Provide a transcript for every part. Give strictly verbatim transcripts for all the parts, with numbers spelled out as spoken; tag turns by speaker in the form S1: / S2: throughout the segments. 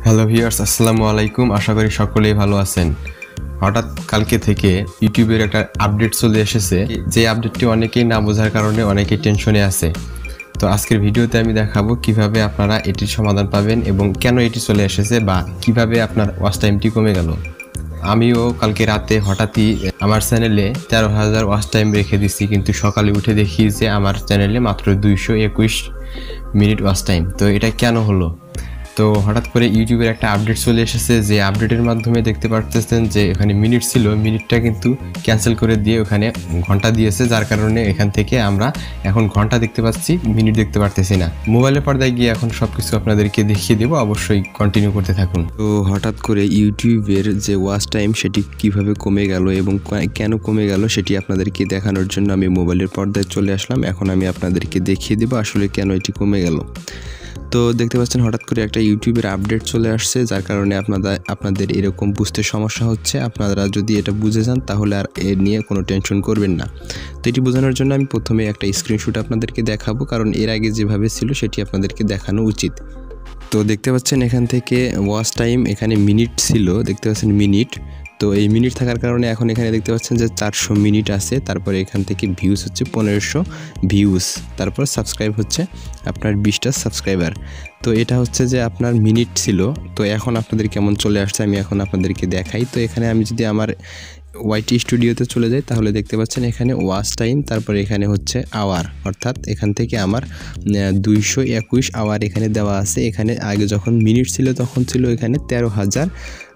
S1: Hello viewers, আসসালামু আলাইকুম। আশা করি সকলেই ভালো আছেন। হঠাৎ কালকে থেকে ইউটিউবের একটা আপডেট চলে এসেছে, যে আপডেটটি অনেকেই না বোঝার কারণে অনেকেই টেনশনে আছে। তো আজকের ভিডিওতে আমি দেখাবো কিভাবে আপনারা এটির সমাধান পাবেন এবং কেন এটি চলে এসেছে বা কিভাবে আপনার ওয়াচ টাইমটি কমে গেল। আমিও কালকে রাতে হঠাৎই আমার চ্যানেলে তেরো হাজার ওয়াচ টাইম রেখে দিচ্ছি, কিন্তু সকালে উঠে দেখি যে আমার চ্যানেলে মাত্র দুইশো একুশ মিনিট ওয়াচ টাইম। তো এটা কেন হলো? তো হঠাৎ করে ইউটিউবের একটা আপডেট চলে এসেছে, যে আপডেটের মাধ্যমে দেখতে পাচ্ছেন যে এখানে মিনিট ছিল, মিনিটটা কিন্তু ক্যান্সেল করে দিয়ে ওখানে ঘন্টা দিয়েছে, যার কারণে এখান থেকে আমরা এখন ঘন্টা দেখতে পাচ্ছি, মিনিট দেখতে পারতেছি না। মোবাইলের পর্দায় গিয়ে এখন সব কিছু আপনাদেরকে দেখিয়ে দেবো, অবশ্যই কন্টিনিউ করতে থাকুন। তো হঠাৎ করে ইউটিউবের যে ওয়াচ টাইম সেটি কিভাবে কমে গেল এবং কেন কমে গেল সেটি আপনাদেরকে দেখানোর জন্য আমি মোবাইলের পর্দায় চলে আসলাম। এখন আমি আপনাদেরকে দেখিয়ে দেবো আসলে কেন এটি কমে গেল। তো দেখতে পাচ্ছেন হঠাৎ করে একটা ইউটিউবের আপডেট চলে আসছে, যার কারণে আপনাদের আপনাদের এরকম বুঝতে সমস্যা হচ্ছে। আপনারা যদি এটা বুঝে যান তাহলে আর এ নিয়ে কোনো টেনশন করবেন না। তো এটি বোঝানোর জন্য আমি প্রথমে একটা স্ক্রিনশট আপনাদেরকে দেখাবো, কারণ এর আগে যেভাবে ছিল সেটি আপনাদেরকে দেখানো উচিত। তো দেখতে পাচ্ছেন এখান থেকে ওয়াচ টাইম, এখানে মিনিট ছিল, দেখতে পাচ্ছেন মিনিট। তো এই মিনিট থাকার কারণে এখন এখানে দেখতে পাচ্ছেন যে চারশো মিনিট আছে। তারপরে এখান থেকে ভিউজ হচ্ছে পনেরোশো ভিউজ, তারপর সাবস্ক্রাইব হচ্ছে আপনার বিশটা সাবস্ক্রাইবার। তো এটা হচ্ছে যে আপনার মিনিট ছিল। তো এখন আপনাদের কেমন চলে আসছে আমি এখন আপনাদেরকে দেখাই। তো এখানে আমি যদি আমার ওয়াইটি স্টুডিওতে চলে যাই তাহলে দেখতে পাচ্ছেন এখানে ওয়াচ টাইম, তারপরে এখানে হচ্ছে আওয়ার, অর্থাৎ এখান থেকে আমার দুইশো একুশ আওয়ার এখানে দেওয়া আছে। এখানে আগে যখন মিনিট ছিল তখন ছিল এখানে তেরো হাজার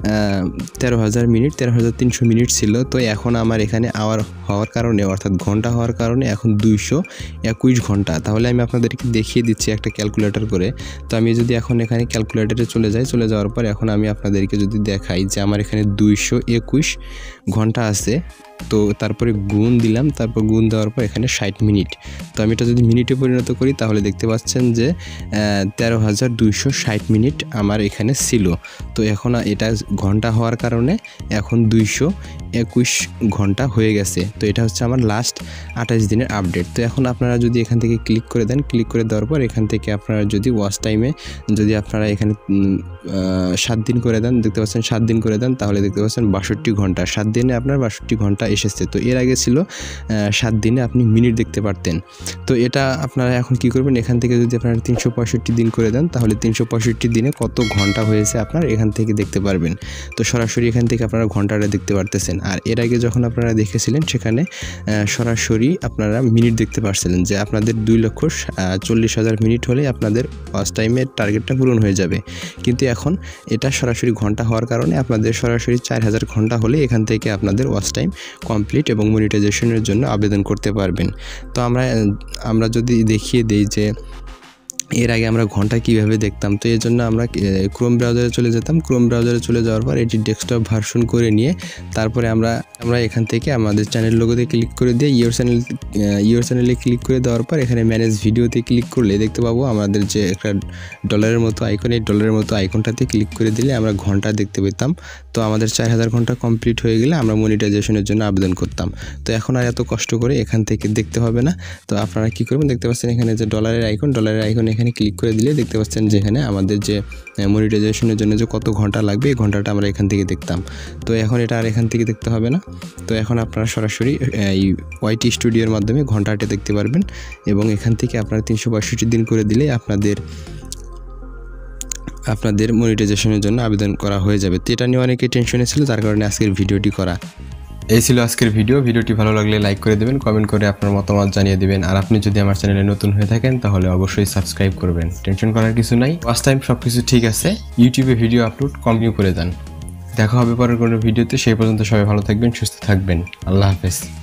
S1: তেরো হাজার মিনিট তেরো হাজার তিনশো মিনিট ছিল। তো এখন আমার এখানে আওয়ার হওয়ার কারণে, অর্থাৎ ঘন্টা হওয়ার কারণে এখন দুইশো একুশ ঘন্টা। তাহলে আমি আপনাদেরকে দেখিয়ে দিচ্ছি একটা ক্যালকুলেটর করে। তো আমি যদি এখন এখানে ক্যালকুলেটরে চলে যাই, চলে যাওয়ার পর এখন আমি আপনাদেরকে যদি দেখাই যে আমার এখানে দুইশো একুশ ঘন্টা আছে, তো তারপরে গুণ দিলাম, তারপর গুণ দেওয়ার পর এখানে ষাট মিনিট। তো আমি এটা যদি মিনিটে পরিণত করি তাহলে দেখতে পাচ্ছেন যে তেরো হাজার দুইশো ষাট মিনিট আমার এখানে ছিল। তো এখন এটা ঘন্টা হওয়ার কারণে এখন দুইশো একুশ ঘন্টা হয়ে গেছে। তো এটা হচ্ছে আমার লাস্ট আঠাশ দিনের আপডেট। তো এখন আপনারা যদি এখান থেকে ক্লিক করে দেন, ক্লিক করে দেওয়ার পর এখান থেকে আপনারা যদি ওয়াচ টাইমে যদি আপনারা এখানে সাত দিন করে দেন, দেখতে পাচ্ছেন সাত দিন করে দেন, তাহলে দেখতে পাচ্ছেন বাষট্টি ঘন্টা, সাত দিনে আপনার বাষট্টি ঘন্টা এসেছে। তো এর আগে ছিল সাত দিনে আপনি মিনিট দেখতে পারতেন। তো এটা আপনারা এখন কি করবেন, এখান থেকে যদি আপনারা তিনশো পঁয়ষট্টি দিন করে দেন তাহলে তিনশো পঁয়ষট্টি দিনে কত ঘন্টা হয়েছে আপনার এখান থেকে দেখতে পারবেন। তো সরাসরি এখান থেকে আপনারা ঘন্টাটা দেখতে পারতেছেন। আর এর আগে যখন আপনারা দেখেছিলেন সেখানে সরাসরি আপনারা মিনিট দেখতে পারছিলেন, যে আপনাদের দুই লক্ষ চল্লিশ হাজার মিনিট হলে আপনাদের ওয়াচ টাইমের টার্গেটটা পূরণ হয়ে যাবে। কিন্তু এখন এটা সরাসরি ঘন্টা হওয়ার কারণে আপনাদের সরাসরি চার হাজার ঘন্টা হলে এখান থেকে আপনাদের ওয়াচ টাইম কমপ্লিট এবং মনিটাইজেশনের জন্য আবেদন করতে পারবেন। তো আমরা আমরা যদি দেখিয়ে দেই যে এর আগে আমরা ঘন্টা কিভাবে দেখতাম, তো এর জন্য আমরা ক্রোম ব্রাউজারে চলে যেতাম। ক্রোম ব্রাউজারে চলে যাওয়ার পর এটি ডেস্কটপ ভার্সন করে নিয়ে তারপরে আমরা আমরা এখান থেকে আমাদের চ্যানেল লোগোতে ক্লিক করে দিয়ে ইউর চ্যানেল ইউর চ্যানেলে ক্লিক করে দেওয়ার পর এখানে ম্যানেজ ভিডিওতে ক্লিক করলে দেখতে পাবো আমাদের যে একটা ডলারের মতো আইকন, এই ডলারের মতো আইকনটাতে ক্লিক করে দিলে আমরা ঘন্টা দেখতে পেতাম। তো আমাদের চার হাজার ঘন্টা কমপ্লিট হয়ে গেলে আমরা মনিটাইজেশনের জন্য আবেদন করতাম। তো এখন আর এত কষ্ট করে এখান থেকে দেখতে হবে না। তো আপনারা কী করবেন, দেখতে পাচ্ছেন এখানে যে ডলারের আইকন, ডলারের আইকন এখানে ক্লিক করে দিলে দেখতে পাচ্ছেন যে এখানে আমাদের যে মনিটাইজেশনের জন্য যে কত ঘন্টা লাগবে এই ঘন্টাটা আমরা এখান থেকে দেখতাম। তো এখন এটা আর এখান থেকে দেখতে হবে না। তো এখন আপনারা সরাসরি এই ওয়াইটি স্টুডিওর মাধ্যমে ঘন্টাটা দেখতে পারবেন এবং এখান থেকে আপনারা তিনশো পঁয়ষট্টি দিন করে দিলে আপনাদের আপনাদের মনিটাইজেশনের জন্য আবেদন করা হয়ে যাবে। তো এটা নিয়ে অনেকে টেনশনে ছিল, যার কারণে আজকের ভিডিওটি করা। এই ছিল আজকের ভিডিও। ভিডিওটি ভালো লাগলে লাইক করে দেবেন, কমেন্ট করে আপনার মতামত জানিয়ে দেবেন। আর আপনি যদি আমার চ্যানেলে নতুন হয়ে থাকেন তাহলে অবশ্যই সাবস্ক্রাইব করবেন। টেনশন করার কিছু নাই, ওয়াচ টাইম সব কিছু ঠিক আছে। ইউটিউবে ভিডিও আপলোড কন্টিনিউ করে যান। দেখা হবে পরের কোনো ভিডিওতে। সেই পর্যন্ত সবাই ভালো থাকবেন, সুস্থ থাকবেন। আল্লাহ হাফেজ।